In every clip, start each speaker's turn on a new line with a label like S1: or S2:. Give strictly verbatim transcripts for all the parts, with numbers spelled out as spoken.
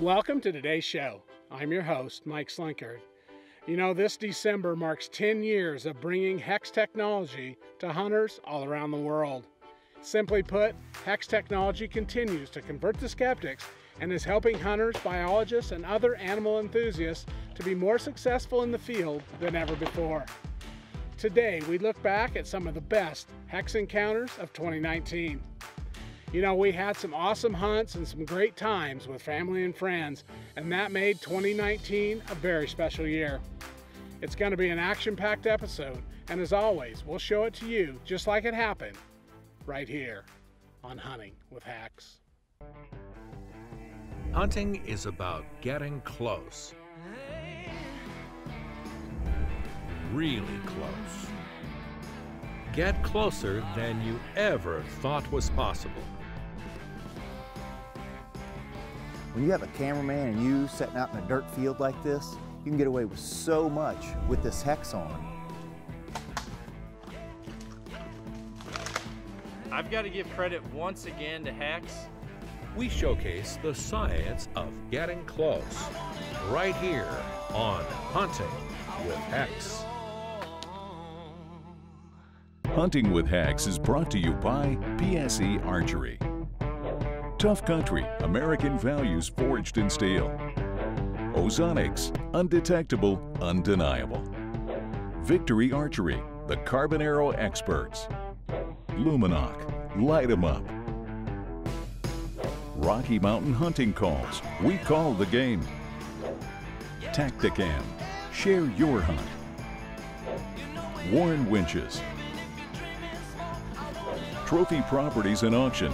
S1: Welcome to today's show. I'm your host, Mike Slinkard. You know, this December marks ten years of bringing HEX technology to hunters all around the world. Simply put, HEX technology continues to convert the skeptics and is helping hunters, biologists, and other animal enthusiasts to be more successful in the field than ever before. Today, we look back at some of the best HEX encounters of twenty nineteen. You know, we had some awesome hunts and some great times with family and friends, and that made twenty nineteen a very special year. It's going to be an action-packed episode, and as always, we'll show it to you just like it happened, right here on Hunting with HEX.
S2: Hunting is about getting close. Really close. Get closer than you ever thought was possible.
S3: When you have a cameraman and you setting out in a dirt field like this, you can get away with so much with this HEX on.
S4: I've got to give credit once again to HEX.
S2: We showcase the science of getting close right here on Hunting with HEX.
S5: Hunting with HEX is brought to you by P S E Archery. Tough Country, American values forged in steel. Ozonics, undetectable, undeniable. Victory Archery, the Carbon Arrow experts. Luminoc, light 'em up. Rocky Mountain Hunting Calls, we call the game. Tacticam, share your hunt. Warren Winches. Trophy Properties and Auction.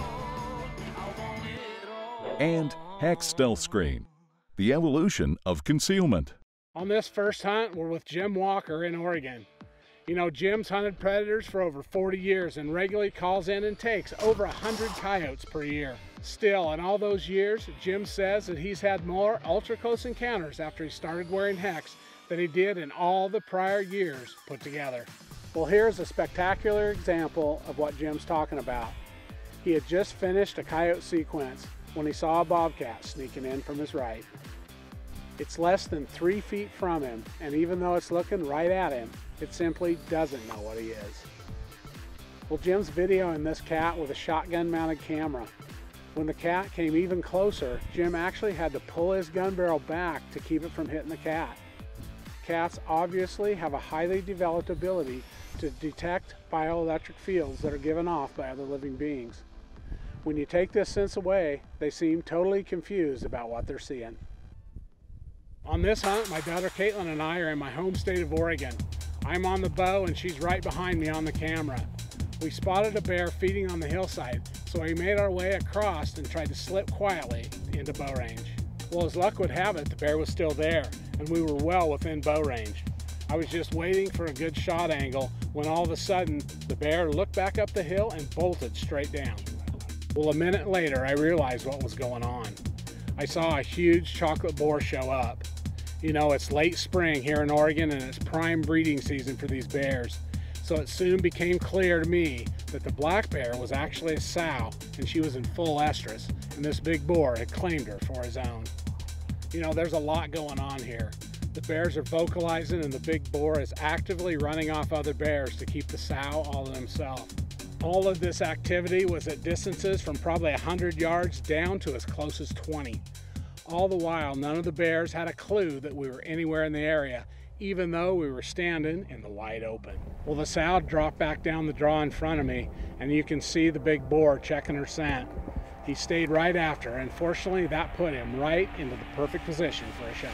S5: And HEX Stealth Screen, the evolution of concealment.
S1: On this first hunt, we're with Jim Walker in Oregon. You know, Jim's hunted predators for over forty years and regularly calls in and takes over one hundred coyotes per year. Still, in all those years, Jim says that he's had more ultra-close encounters after he started wearing HEX than he did in all the prior years put together. Well, here's a spectacular example of what Jim's talking about. He had just finished a coyote sequence when he saw a bobcat sneaking in from his right. It's less than three feet from him, and even though it's looking right at him, it simply doesn't know what he is. Well, Jim's videoing this cat with a shotgun mounted camera. When the cat came even closer, Jim actually had to pull his gun barrel back to keep it from hitting the cat. Cats obviously have a highly developed ability to detect bioelectric fields that are given off by other living beings. When you take this sense away, they seem totally confused about what they're seeing. On this hunt, my daughter Caitlin and I are in my home state of Oregon. I'm on the bow and she's right behind me on the camera. We spotted a bear feeding on the hillside, so we made our way across and tried to slip quietly into bow range. Well, as luck would have it, the bear was still there, and we were well within bow range. I was just waiting for a good shot angle when all of a sudden, the bear looked back up the hill and bolted straight down. Well, a minute later, I realized what was going on. I saw a huge chocolate boar show up. You know, it's late spring here in Oregon and it's prime breeding season for these bears. So it soon became clear to me that the black bear was actually a sow and she was in full estrus, and this big boar had claimed her for his own. You know, there's a lot going on here. The bears are vocalizing and the big boar is actively running off other bears to keep the sow all to himself. All of this activity was at distances from probably one hundred yards down to as close as twenty. All the while, none of the bears had a clue that we were anywhere in the area, even though we were standing in the wide open. Well, the sow dropped back down the draw in front of me, and you can see the big boar checking her scent. He stayed right after, and fortunately that put him right into the perfect position for a shot.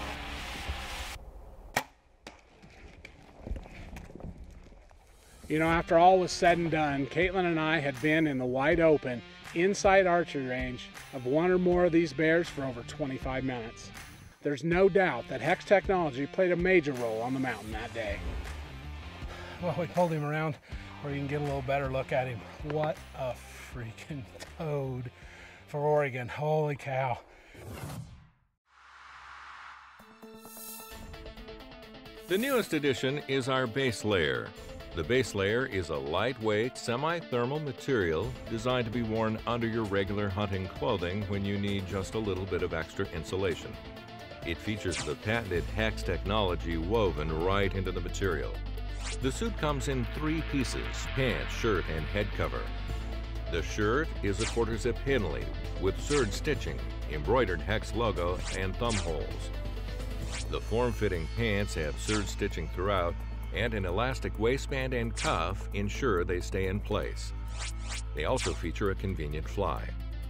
S1: You know, after all was said and done, Caitlin and I had been in the wide open, inside archery range of one or more of these bears for over twenty-five minutes. There's no doubt that HEX technology played a major role on the mountain that day. Well, we pulled him around where you can get a little better look at him. What a freaking toad for Oregon, holy cow.
S2: The newest addition is our base layer. The base layer is a lightweight, semi-thermal material designed to be worn under your regular hunting clothing when you need just a little bit of extra insulation. It features the patented Hex technology woven right into the material. The suit comes in three pieces: pants, shirt, and head cover. The shirt is a quarter zip Henley with serge stitching, embroidered Hex logo, and thumb holes. The form-fitting pants have serge stitching throughout, and an elastic waistband and cuff ensure they stay in place. They also feature a convenient fly.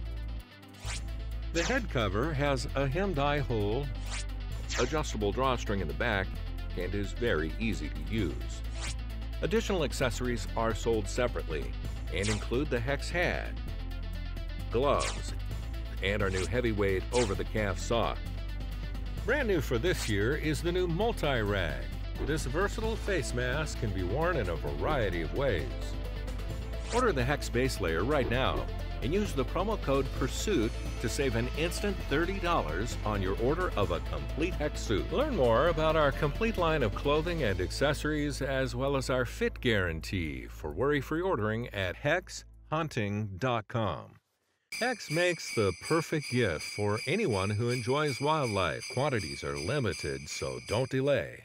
S2: The head cover has a hemmed eye hole, adjustable drawstring in the back, and is very easy to use. Additional accessories are sold separately and include the Hex hat, gloves, and our new heavyweight over-the-calf sock. Brand new for this year is the new multi-rag. This versatile face mask can be worn in a variety of ways. Order the Hex base layer right now and use the promo code PURSUIT to save an instant thirty dollars on your order of a complete Hex suit. Learn more about our complete line of clothing and accessories, as well as our fit guarantee for worry-free ordering at hex hunting dot com. Hex makes the perfect gift for anyone who enjoys wildlife. Quantities are limited, so don't delay.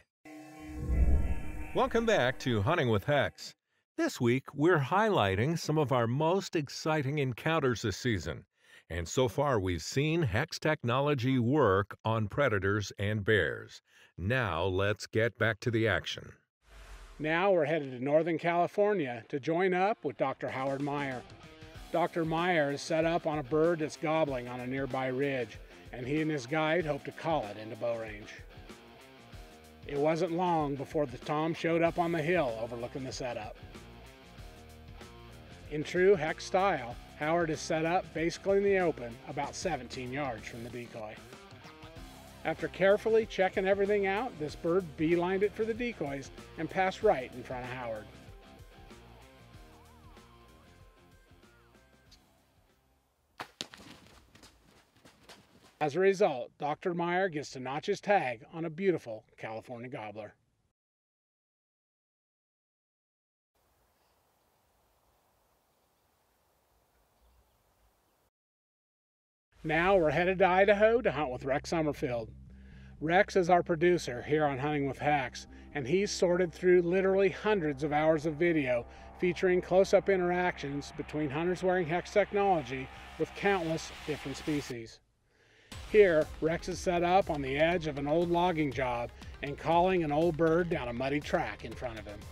S2: Welcome back to Hunting with Hex. This week, we're highlighting some of our most exciting encounters this season. And so far, we've seen Hex technology work on predators and bears. Now, let's get back to the action.
S1: Now we're headed to Northern California to join up with Doctor Howard Meyer. Doctor Meyer is set up on a bird that's gobbling on a nearby ridge, and he and his guide hope to call it into bow range. It wasn't long before the tom showed up on the hill overlooking the setup. In true Hex style, Howard is set up basically in the open, about seventeen yards from the decoy. After carefully checking everything out, this bird beelined it for the decoys and passed right in front of Howard. As a result, Doctor Meyer gets to notch his tag on a beautiful California gobbler. Now we're headed to Idaho to hunt with Rex Summerfield. Rex is our producer here on Hunting with Hex, and he's sorted through literally hundreds of hours of video featuring close-up interactions between hunters wearing Hex technology with countless different species. Here, Rex is set up on the edge of an old logging job and calling an old bird down a muddy track in front of him.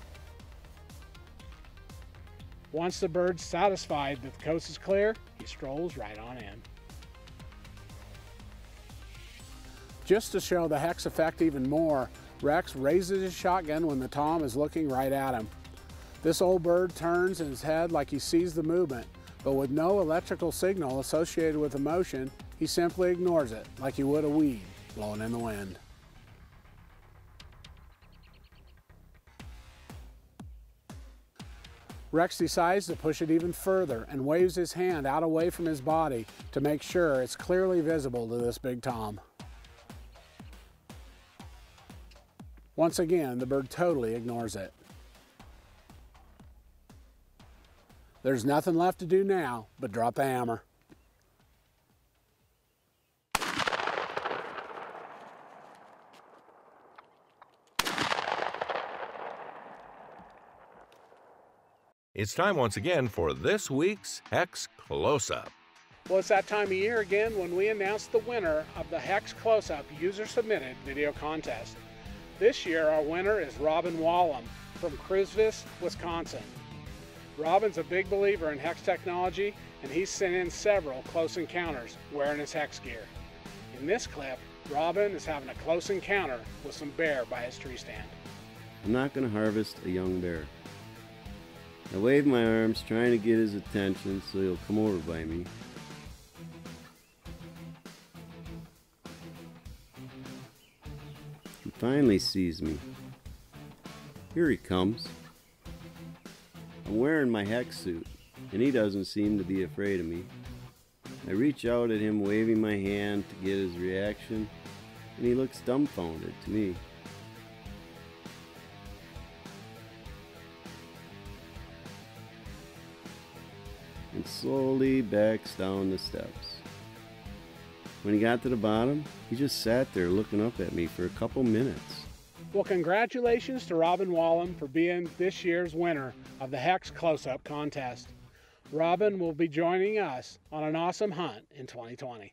S1: Once the bird's satisfied that the coast is clear, he strolls right on in. Just to show the Hex effect even more, Rex raises his shotgun when the tom is looking right at him. This old bird turns in his head like he sees the movement, but with no electrical signal associated with the motion, he simply ignores it like he would a weed blowing in the wind. Rex decides to push it even further and waves his hand out away from his body to make sure it's clearly visible to this big tom. Once again, the bird totally ignores it. There's nothing left to do now but drop the hammer.
S2: It's time once again for this week's Hex Close-Up.
S1: Well, it's that time of year again when we announce the winner of the Hex Close-Up user-submitted video contest. This year, our winner is Robin Wallum from Cruzvis, Wisconsin. Robin's a big believer in Hex technology, and he's sent in several close encounters wearing his Hex gear. In this clip, Robin is having a close encounter with some bear by his tree stand.
S6: I'm not going to harvest a young bear. I wave my arms trying to get his attention so he'll come over by me. He finally sees me. Here he comes. I'm wearing my Hex suit, and he doesn't seem to be afraid of me. I reach out at him waving my hand to get his reaction, and he looks dumbfounded to me. slowly backs down the steps. When he got to the bottom, he just sat there looking up at me for a couple minutes.
S1: Well, congratulations to Robin Wallem for being this year's winner of the Hex Close-Up Contest. Robin will be joining us on an awesome hunt in twenty twenty.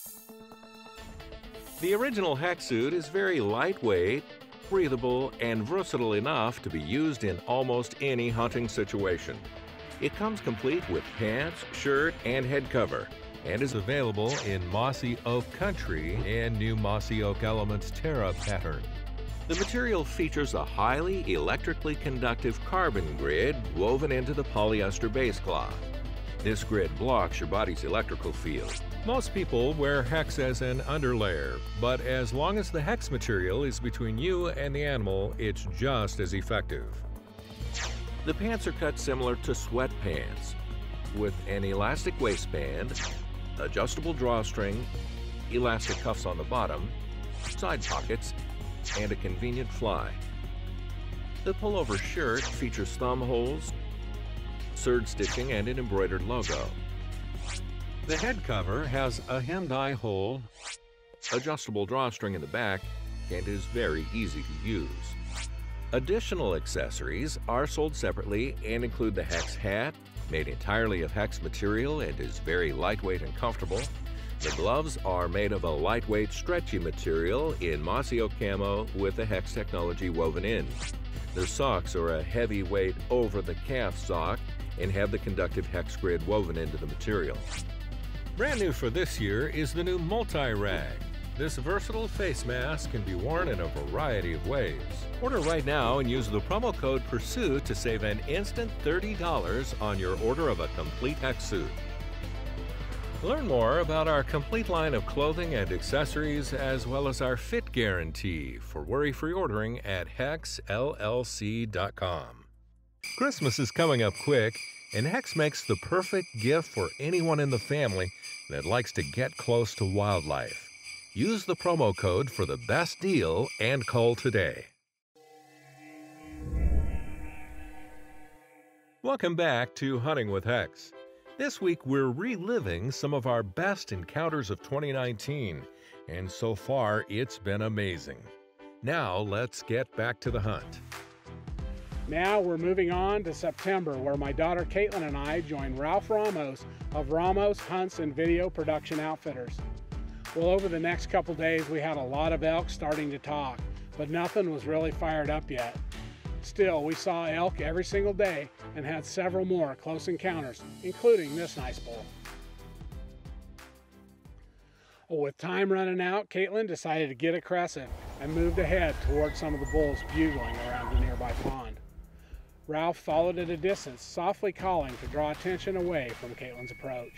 S2: The original Hex suit is very lightweight, breathable, and versatile enough to be used in almost any hunting situation. It comes complete with pants, shirt, and head cover, and is available in Mossy Oak Country and New Mossy Oak Elements Terra pattern. The material features a highly electrically conductive carbon grid woven into the polyester base cloth. This grid blocks your body's electrical field. Most people wear Hex as an underlayer, but as long as the Hex material is between you and the animal, it's just as effective. The pants are cut similar to sweatpants, with an elastic waistband, adjustable drawstring, elastic cuffs on the bottom, side pockets, and a convenient fly. The pullover shirt features thumb holes, serge stitching, and an embroidered logo. The head cover has a hemmed eye hole, adjustable drawstring in the back, and is very easy to use. Additional accessories are sold separately and include the Hex hat, made entirely of Hex material and is very lightweight and comfortable. The gloves are made of a lightweight, stretchy material in Mossy Oak camo with the Hex technology woven in. The socks are a heavyweight over-the-calf sock and have the conductive Hex grid woven into the material. Brand new for this year is the new Multi-Rag. This versatile face mask can be worn in a variety of ways. Order right now and use the promo code PURSUIT to save an instant thirty dollars on your order of a complete Hex suit. Learn more about our complete line of clothing and accessories, as well as our fit guarantee for worry-free ordering at hex L L C dot com. Christmas is coming up quick, and Hex makes the perfect gift for anyone in the family that likes to get close to wildlife. Use the promo code for the best deal and call today. Welcome back to Hunting with Hex. This week we're reliving some of our best encounters of twenty nineteen, and so far it's been amazing. Now let's get back to the hunt.
S1: Now we're moving on to September, where my daughter Caitlin and I join Ralph Ramos of Ramos Hunts and Video Production Outfitters. Well, over the next couple days we had a lot of elk starting to talk, but nothing was really fired up yet. Still, we saw elk every single day and had several more close encounters, including this nice bull. Well, with time running out, Caitlin decided to get aggressive and moved ahead toward some of the bulls bugling around a nearby pond. Ralph followed at a distance, softly calling to draw attention away from Caitlin's approach.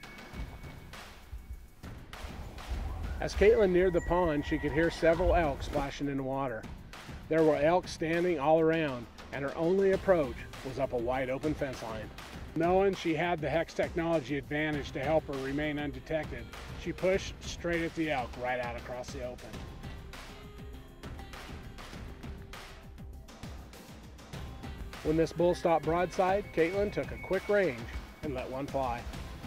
S1: As Caitlin neared the pond, she could hear several elk splashing in the water. There were elk standing all around, and her only approach was up a wide open fence line. Knowing she had the Hex technology advantage to help her remain undetected, she pushed straight at the elk right out across the open. When this bull stopped broadside, Caitlin took a quick range and let one fly.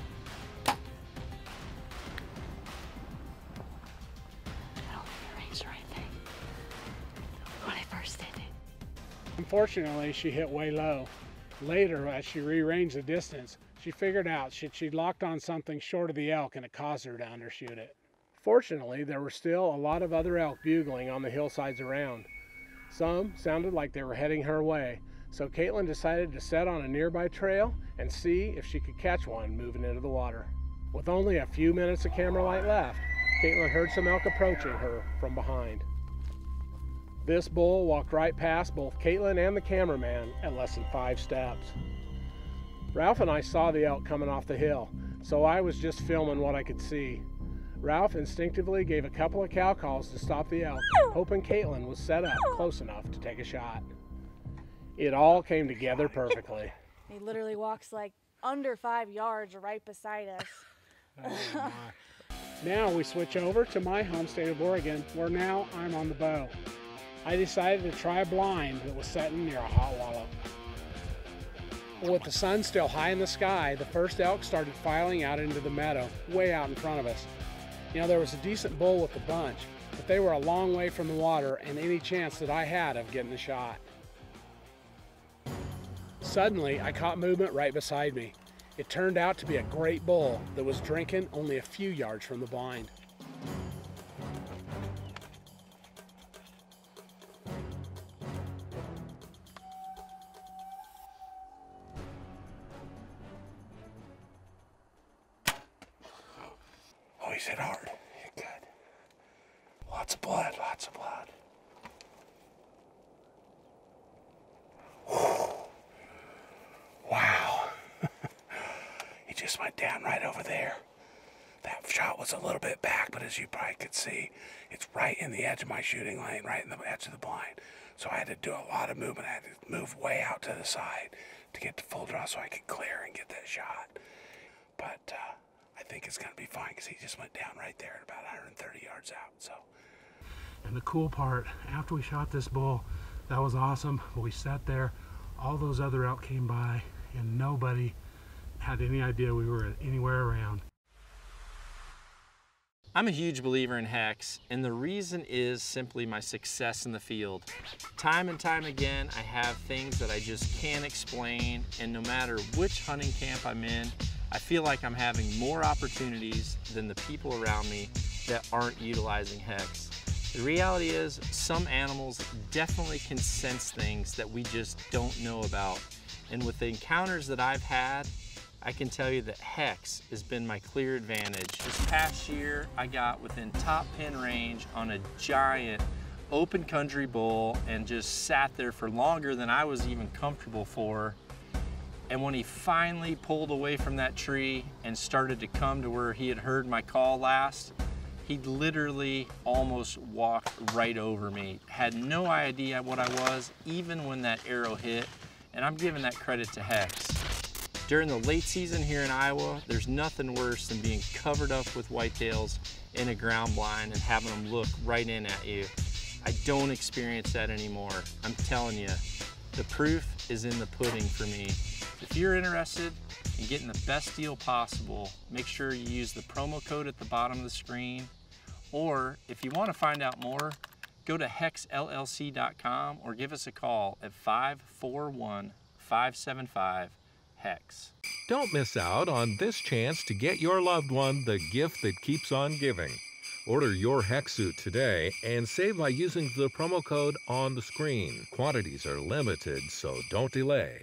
S1: Unfortunately, she hit way low. Later, as she rearranged the distance, she figured out she, she'd locked on something short of the elk and it caused her to undershoot it. Fortunately, there were still a lot of other elk bugling on the hillsides around. Some sounded like they were heading her way, so Caitlin decided to set on a nearby trail and see if she could catch one moving into the water. With only a few minutes of camera light left, Caitlin heard some elk approaching her from behind. This bull walked right past both Caitlin and the cameraman at less than five steps. Ralph and I saw the elk coming off the hill, so I was just filming what I could see. Ralph instinctively gave a couple of cow calls to stop the elk, hoping Caitlin was set up close enough to take a shot. It all came together perfectly.
S7: He literally walks like under five yards right beside us.
S1: Oh my. Now we switch over to my home state of Oregon, where now I'm on the bow. I decided to try a blind that was setting near a hot wallow. Well, with the sun still high in the sky, the first elk started filing out into the meadow, way out in front of us. You know, there was a decent bull with the bunch, but they were a long way from the water and any chance that I had of getting a shot. Suddenly, I caught movement right beside me. It turned out to be a great bull that was drinking only a few yards from the blind.
S8: Oh, he's hit hard. Hit good. Lots of blood, lots of blood. Whew. Wow. He just went down right over there. That shot was a little bit back, but as you probably could see, it's right in the edge of my shooting lane, right in the edge of the blind. So I had to do a lot of movement. I had to move way out to the side to get to full draw so I could clear and get that shot. But uh, I think it's going to be fine because he just went down right there at about one hundred thirty yards out. So.
S1: And the cool part, after we shot this bull, that was awesome, but we sat there, all those other elk came by, and nobody had any idea we were anywhere around.
S4: I'm a huge believer in hex, and the reason is simply my success in the field. Time and time again, I have things that I just can't explain, and no matter which hunting camp I'm in, I feel like I'm having more opportunities than the people around me that aren't utilizing hex. The reality is, some animals definitely can sense things that we just don't know about. And with the encounters that I've had, I can tell you that hex has been my clear advantage. This past year, I got within top pin range on a giant open country bull and just sat there for longer than I was even comfortable for. And when he finally pulled away from that tree and started to come to where he had heard my call last, he literally almost walked right over me. Had no idea what I was, even when that arrow hit, and I'm giving that credit to hex. During the late season here in Iowa, there's nothing worse than being covered up with whitetails in a ground blind and having them look right in at you. I don't experience that anymore. I'm telling you, the proof is in the pudding for me. If you're interested in getting the best deal possible, make sure you use the promo code at the bottom of the screen. Or if you want to find out more, go to hex L L C dot com or give us a call at five four one, five seven five, hex.
S2: Don't miss out on this chance to get your loved one the gift that keeps on giving. Order your hex suit today and save by using the promo code on the screen. Quantities are limited, so don't delay.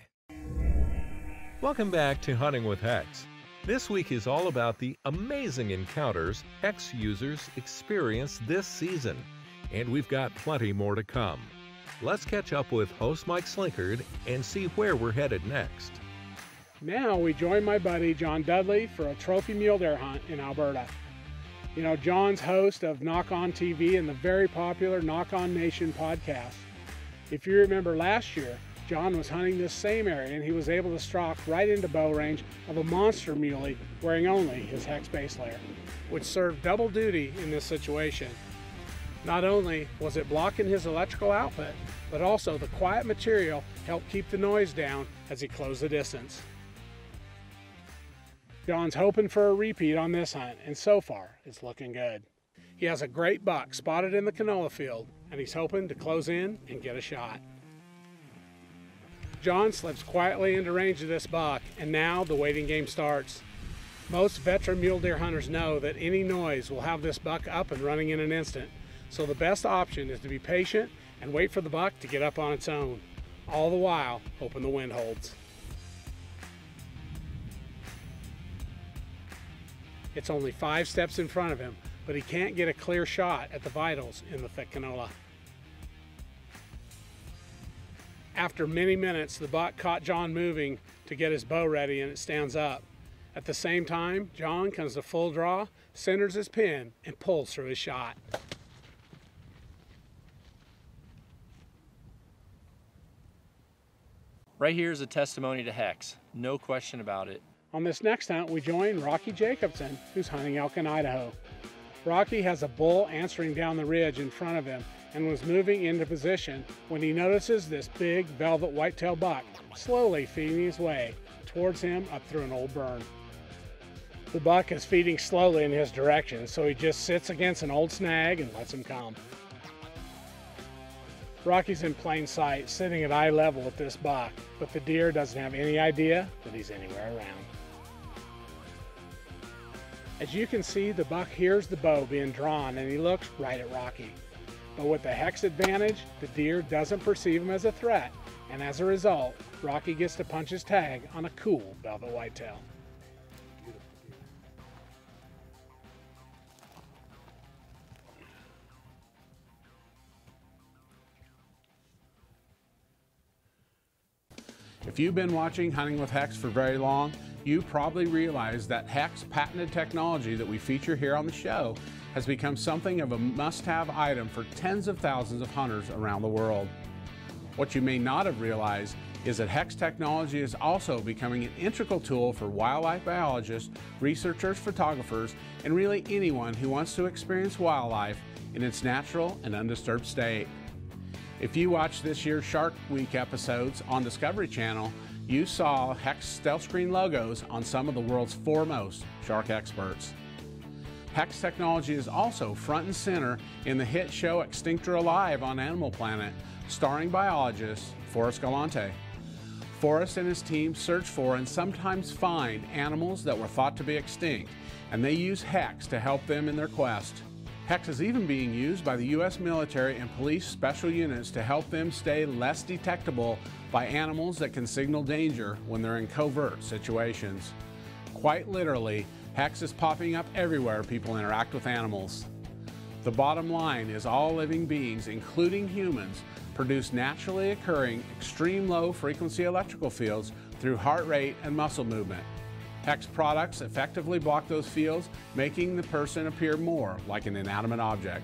S2: Welcome back to Hunting with Hex. This week is all about the amazing encounters Hex users experience this season, and we've got plenty more to come. Let's catch up with host Mike Slinkard and see where we're headed next.
S1: Now we join my buddy John Dudley for a trophy mule deer hunt in Alberta. You know, John's host of Knock On T V and the very popular Knock On Nation podcast. If you remember last year, John was hunting this same area and he was able to stalk right into bow range of a monster muley wearing only his hex base layer, which served double duty in this situation. Not only was it blocking his electrical output, but also the quiet material helped keep the noise down as he closed the distance. John's hoping for a repeat on this hunt, and so far it's looking good. He has a great buck spotted in the canola field, and he's hoping to close in and get a shot. John slips quietly into range of this buck, and now the waiting game starts. Most veteran mule deer hunters know that any noise will have this buck up and running in an instant, so the best option is to be patient and wait for the buck to get up on its own, all the while hoping the wind holds. It's only five steps in front of him, but he can't get a clear shot at the vitals in the thick canola. After many minutes, the buck caught John moving to get his bow ready and it stands up. At the same time, John comes to full draw, centers his pin, and pulls through his shot.
S4: Right here is a testimony to hex, no question about it.
S1: On this next hunt, we join Rocky Jacobson, who's hunting elk in Idaho. Rocky has a bull answering down the ridge in front of him, and was moving into position when he notices this big velvet whitetail buck slowly feeding his way towards him up through an old burn. The buck is feeding slowly in his direction, so he just sits against an old snag and lets him come. Rocky's in plain sight, sitting at eye level with this buck, but the deer doesn't have any idea that he's anywhere around. As you can see, the buck hears the bow being drawn and he looks right at Rocky. But with the hex advantage, the deer doesn't perceive him as a threat, and as a result, Rocky gets to punch his tag on a cool velvet whitetail. If you've been watching Hunting with Hex for very long, you probably realize that Hex patented technology that we feature here on the show has become something of a must-have item for tens of thousands of hunters around the world. What you may not have realized is that Hex technology is also becoming an integral tool for wildlife biologists, researchers, photographers, and really anyone who wants to experience wildlife in its natural and undisturbed state. If you watched this year's Shark Week episodes on Discovery Channel, you saw Hex stealth screen logos on some of the world's foremost shark experts. Hex technology is also front and center in the hit show Extinctor Alive on Animal Planet, starring biologist Forrest Galante. Forrest and his team search for and sometimes find animals that were thought to be extinct, and they use Hex to help them in their quest. Hex is even being used by the U S military and police special units to help them stay less detectable by animals that can signal danger when they're in covert situations. Quite literally, Hex is popping up everywhere people interact with animals. The bottom line is all living beings, including humans, produce naturally occurring extreme low frequency electrical fields through heart rate and muscle movement. Hex products effectively block those fields, making the person appear more like an inanimate object.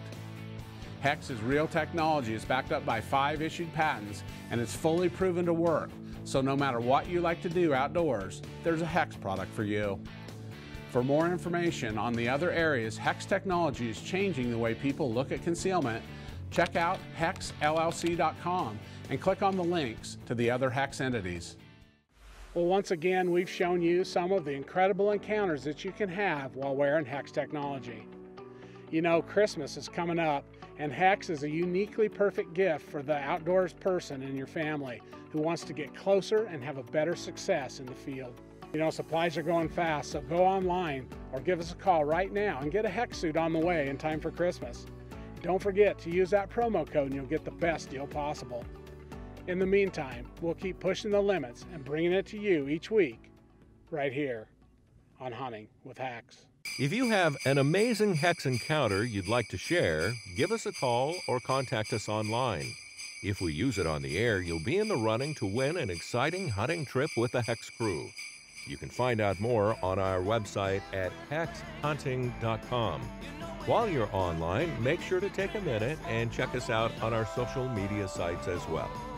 S1: Hex is real technology. It's backed up by five issued patents, and it's fully proven to work. So no matter what you like to do outdoors, there's a Hex product for you. For more information on the other areas Hex technology is changing the way people look at concealment, check out hex L L C dot com and click on the links to the other Hex entities. Well, once again, we've shown you some of the incredible encounters that you can have while wearing Hex technology. You know, Christmas is coming up, and Hex is a uniquely perfect gift for the outdoors person in your family who wants to get closer and have a better success in the field. You know, supplies are going fast, so go online or give us a call right now and get a Hex suit on the way in time for Christmas. Don't forget to use that promo code and you'll get the best deal possible. In the meantime, we'll keep pushing the limits and bringing it to you each week, right here on Hunting with Hex.
S2: If you have an amazing Hex encounter you'd like to share, give us a call or contact us online. If we use it on the air, you'll be in the running to win an exciting hunting trip with the Hex crew. You can find out more on our website at hex hunting dot com. While you're online, make sure to take a minute and check us out on our social media sites as well.